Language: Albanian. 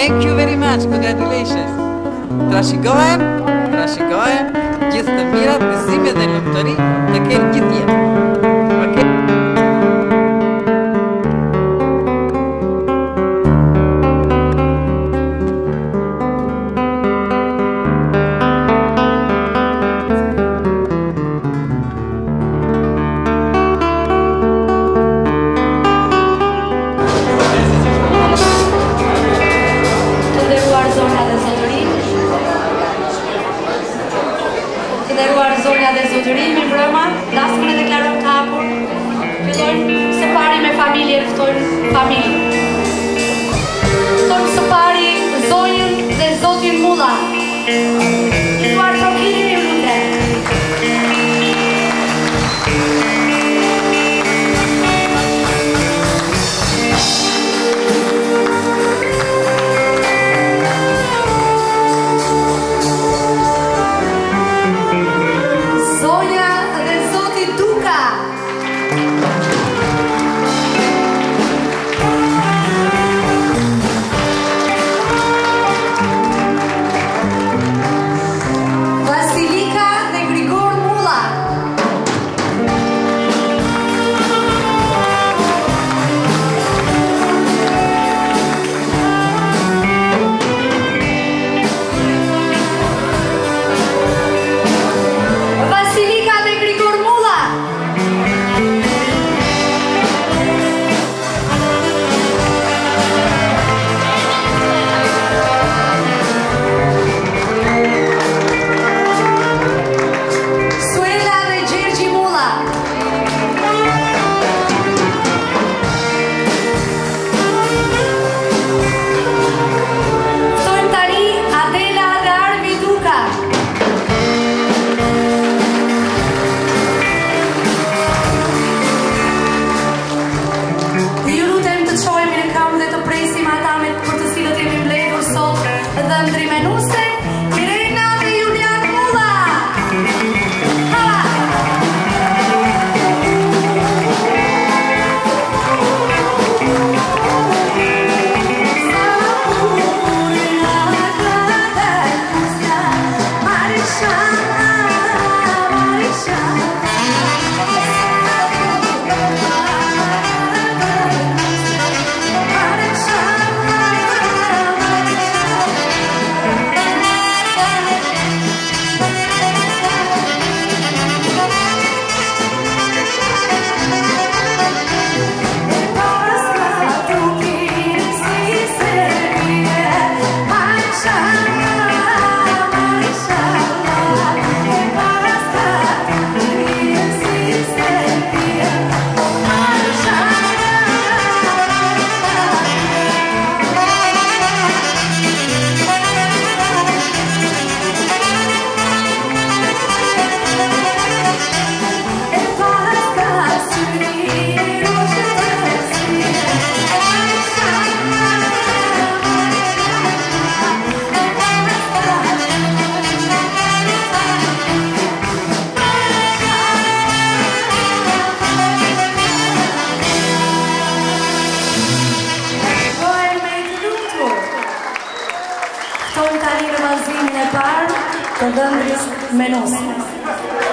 Thank you very much. Congratulations. Trashëgohem gjithë të mirat, gëzime dhe lumturi të kenë gjithë jetën. Okay? Të nderuar zonja dhe zotëri, mirëmbrëma, dasmën e deklarojmë të hapur. Fillojmë së pari me familjen, ftojmë familjen. Ftojmë së pari zonjën dhe zotin Mulla. Ftuar trokinin e lutem. Të ndëndris me nosë.